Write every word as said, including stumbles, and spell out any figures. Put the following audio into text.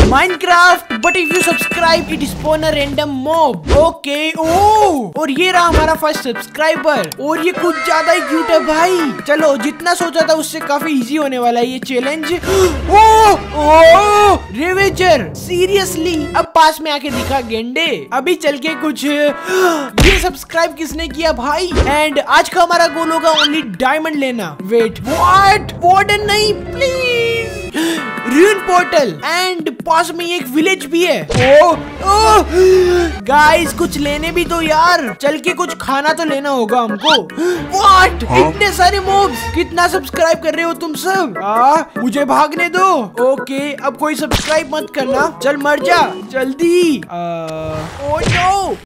Minecraft but if you subscribe it spawn a random mob. Okay oh और ये रहा हमारा फर्स्ट सब्सक्राइबर और ये कुछ ज्यादा ही क्यूट है भाई। चलो जितना सोचा था उससे काफी इजी होने वाला है ये challenge. Oh oh ravager seriously अब पास में आके दिखा गेंडे। अभी चल के कुछ ये सब्सक्राइब किसने किया भाई। एंड आज का हमारा गोल होगा ओनली डायमंड लेना। वेट व्हाट वार्डन नहीं प्लीज रूइन पोर्टल एंड पास में एक विलेज भी है। ओ, ओ गाइस कुछ लेने भी तो यार। चल के कुछ खाना तो लेना होगा हमको। व्हाट इतने सारे मॉब्स। कितना सब्सक्राइब कर रहे हो तुम सब। आ, मुझे भागने दो। ओके अब कोई सब्सक्राइब मत करना। चल मर जा जल्दी। Oh no